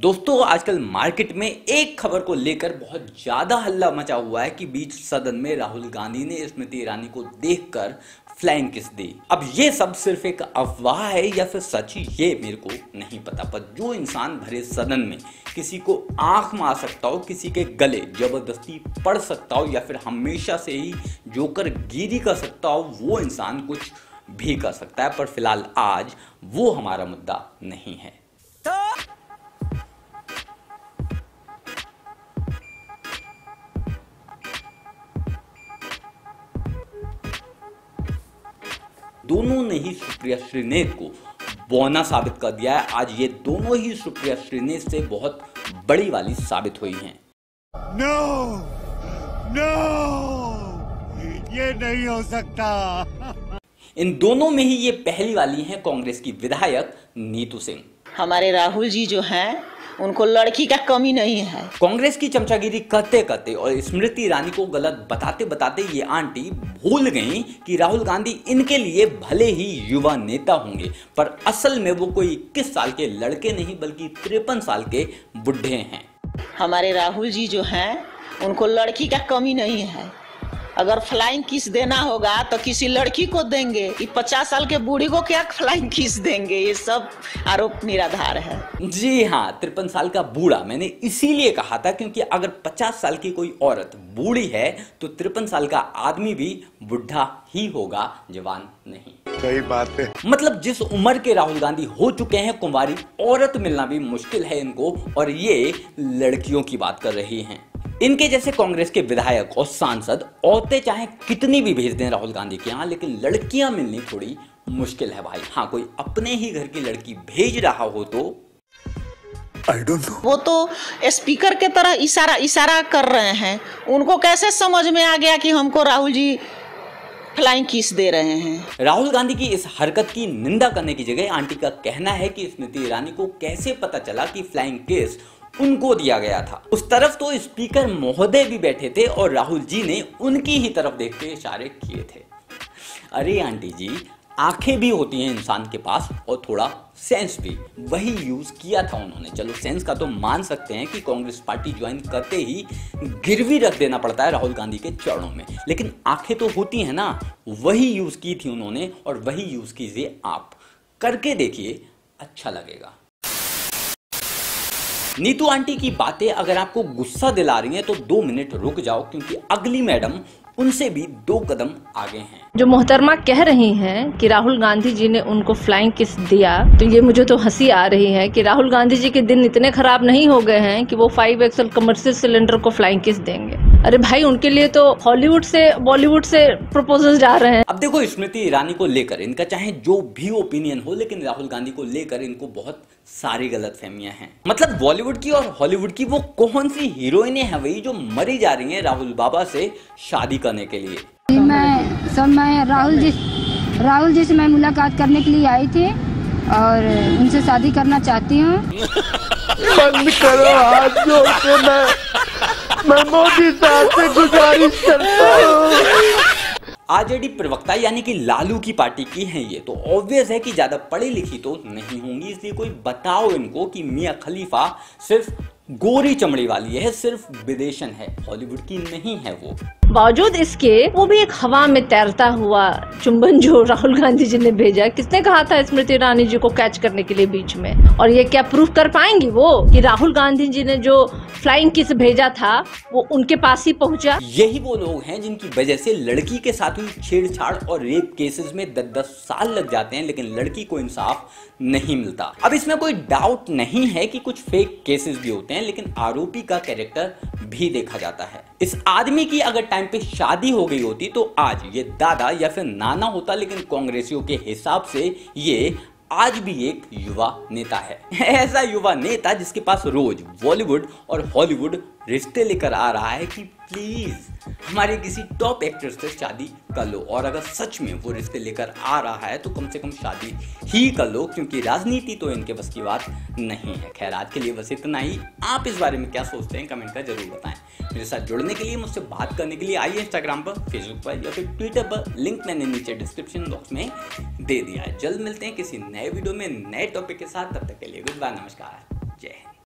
दोस्तों आजकल मार्केट में एक खबर को लेकर बहुत ज्यादा हल्ला मचा हुआ है कि बीच सदन में राहुल गांधी ने स्मृति ईरानी को देखकर फ्लाइंग किस दी। अब ये सब सिर्फ एक अफवाह है या फिर सच, ये मेरे को नहीं पता, पर जो इंसान भरे सदन में किसी को आंख मार सकता हो, किसी के गले जबरदस्ती पड़ सकता हो या फिर हमेशा से ही जोकर गिरी कर सकता हो, वो इंसान कुछ भी कर सकता है। पर फिलहाल आज वो हमारा मुद्दा नहीं है। दोनों ने ही सुप्रिया श्रीनेत को बौना साबित कर दिया है। आज ये दोनों ही सुप्रिया श्रीनेत से बहुत बड़ी वाली साबित हुई हैं। नो, ये नहीं हो सकता। इन दोनों में ही ये पहली वाली हैं कांग्रेस की विधायक नीतू सिंह। हमारे राहुल जी जो हैं उनको लड़की का कमी नहीं है। कांग्रेस की चमचागिरी करते करते और स्मृति ईरानी को गलत बताते बताते ये आंटी भूल गई कि राहुल गांधी इनके लिए भले ही युवा नेता होंगे, पर असल में वो कोई 21 साल के लड़के नहीं बल्कि 53 साल के बुढ़े हैं। हमारे राहुल जी जो हैं उनको लड़की का कमी नहीं है। अगर फ्लाइंग किस देना होगा तो किसी लड़की को देंगे, ये 50 साल के बूढ़ी को क्या फ्लाइंग किस देंगे? ये सब आरोप निराधार है। जी हाँ, 53 साल का बूढ़ा मैंने इसीलिए कहा था क्योंकि अगर 50 साल की कोई औरत बूढ़ी है तो 53 साल का आदमी भी बुढ़ा ही होगा, जवान नहीं। सही बात है। मतलब जिस उम्र के राहुल गांधी हो चुके हैं, कुंवारी औरत मिलना भी मुश्किल है इनको, और ये लड़कियों की बात कर रही हैं। इनके जैसे कांग्रेस के विधायक और सांसद औरतें चाहे कितनी भी भेज दें राहुल गांधी के यहाँ, लेकिन लड़कियां मिलनी थोड़ी मुश्किल है भाई। हाँ, कोई अपने ही घर की लड़की भेज रहा हो तो I don't know। वो तो स्पीकर के तरह इशारा कर रहे हैं। उनको कैसे समझ में आ गया कि हमको राहुल जी फ्लाइंग किस दे रहे हैं? राहुल गांधी की इस हरकत की निंदा करने की जगह आंटी का कहना है कि स्मृति ईरानी को कैसे पता चला कि फ्लाइंग किस उनको दिया गया था। उस तरफ तो स्पीकर महोदय भी बैठे थे और राहुल जी ने उनकी ही तरफ देखते इशारे किए थे। अरे आंटी जी, आंखें भी होती हैं इंसान के पास और थोड़ा सेंस भी, वही यूज किया था उन्होंने। चलो सेंस का तो मान सकते हैं कि कांग्रेस पार्टी ज्वाइन करते ही गिरवी रख देना पड़ता है राहुल गांधी के चरणों में, लेकिन आंखें तो होती हैं ना, वही यूज की थी उन्होंने और वही यूज कीजिए आप। करके देखिए, अच्छा लगेगा। नीतू आंटी की बातें अगर आपको गुस्सा दिला रही हैं तो 2 मिनट रुक जाओ, क्योंकि अगली मैडम उनसे भी 2 कदम आगे हैं। जो मोहतरमा कह रही हैं कि राहुल गांधी जी ने उनको फ्लाइंग किस दिया, तो ये मुझे तो हंसी आ रही है कि राहुल गांधी जी के दिन इतने खराब नहीं हो गए हैं कि वो 5 एक्सल कमर्शियल सिलेंडर को फ्लाइंग किस देंगे। अरे भाई, उनके लिए तो हॉलीवुड से बॉलीवुड से प्रपोजल जा रहे हैं। अब देखो, स्मृति ईरानी को लेकर इनका चाहे जो भी ओपिनियन हो, लेकिन राहुल गांधी को लेकर इनको बहुत सारी गलतफहमियां हैं। मतलब बॉलीवुड की और हॉलीवुड की वो कौन सी हीरोइनें हैं वही जो मरी जा रही हैं राहुल बाबा से शादी करने के लिए। मैं राहुल जी से मैं मुलाकात करने के लिए आई थी और उनसे शादी करना चाहती हूँ। बंद करो हाथ जोड़ के, मैं मोदी साहब से गुजारिश करता हूँ। आरजेडी प्रवक्ता यानी कि लालू की पार्टी की हैं ये, तो ऑब्वियस है कि ज्यादा पढ़ी लिखी तो नहीं होंगी, इसलिए कोई बताओ इनको कि मियां खलीफा सिर्फ गोरी चमड़ी वाली है, सिर्फ विदेशन है, हॉलीवुड की नहीं है वो। बावजूद इसके वो भी एक हवा में तैरता हुआ चुंबन जो राहुल गांधी जी ने भेजा, किसने कहा था स्मृति ईरानी जी को कैच करने के लिए बीच में? और ये क्या प्रूफ कर पाएंगी वो कि राहुल गांधी जी ने जो फ्लाइंग किस भेजा था वो उनके पास ही पहुंचा? यही वो लोग हैं जिनकी वजह से लड़की के साथ हुई छेड़छाड़ और रेप केसेस में 10-10 साल लग जाते हैं, लेकिन लड़की को इंसाफ नहीं मिलता। अब इसमें कोई डाउट नहीं है कि कुछ फेक केसेस भी होते हैं, लेकिन आरोपी का कैरेक्टर भी देखा जाता है। इस आदमी की अगर टाइम पे शादी हो गई होती तो आज ये दादा या फिर नाना होता, लेकिन कांग्रेसियों के हिसाब से ये आज भी एक युवा नेता है। ऐसा युवा नेता जिसके पास रोज बॉलीवुड और हॉलीवुड रिश्ते लेकर आ रहा है कि प्लीज हमारे किसी टॉप एक्टर से शादी कर लो, और अगर सच में वो रिश्ते लेकर आ रहा है तो कम से कम शादी ही कर लो, क्योंकि राजनीति तो इनके बस की बात नहीं है। खैर, आज के लिए बस इतना ही। आप इस बारे में क्या सोचते हैं कमेंट कर जरूर बताएं। मेरे साथ जुड़ने के लिए, मुझसे बात करने के लिए आइए इंस्टाग्राम पर, फेसबुक पर या फिर ट्विटर पर, लिंक मैंने नीचे डिस्क्रिप्शन बॉक्स में दे दिया है। जल्द मिलते हैं किसी नए वीडियो में नए टॉपिक के साथ, तब तक के लिए गुड बाय, नमस्कार, जय हिंद।